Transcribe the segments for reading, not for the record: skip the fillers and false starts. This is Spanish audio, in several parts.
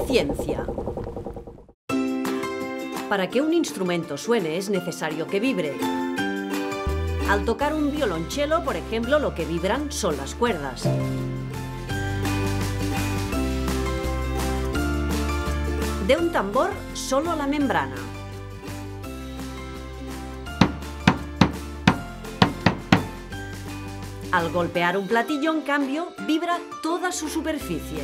de ciencia. Para que un instrumento suene es necesario que vibre. Al tocar un violonchelo, por ejemplo, lo que vibran son las cuerdas. De un tambor, solo la membrana. Al golpear un platillo, en cambio, vibra toda su superficie.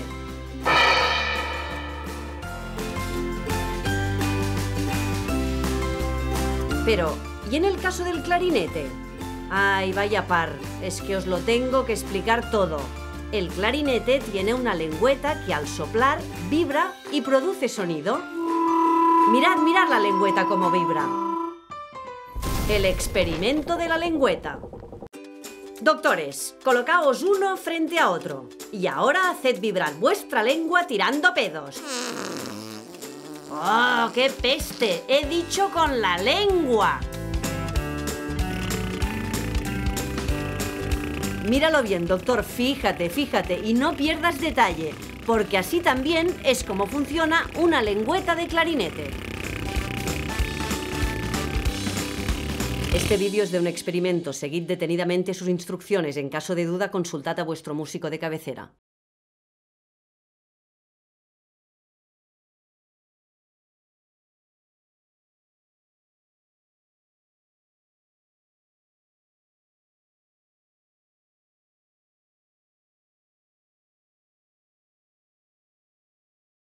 Pero, ¿y en el caso del clarinete? ¡Ay, vaya par! Es que os lo tengo que explicar todo. El clarinete tiene una lengüeta que al soplar vibra y produce sonido. Mirad, mirad la lengüeta cómo vibra. El experimento de la lengüeta. Doctores, colocaos uno frente a otro y ahora haced vibrar vuestra lengua tirando pedos. ¡Oh, qué peste! ¡He dicho con la lengua! Míralo bien, doctor, fíjate, fíjate y no pierdas detalle, porque así también es como funciona una lengüeta de clarinete. Este vídeo es de un experimento. Seguid detenidamente sus instrucciones. En caso de duda, consultad a vuestro músico de cabecera.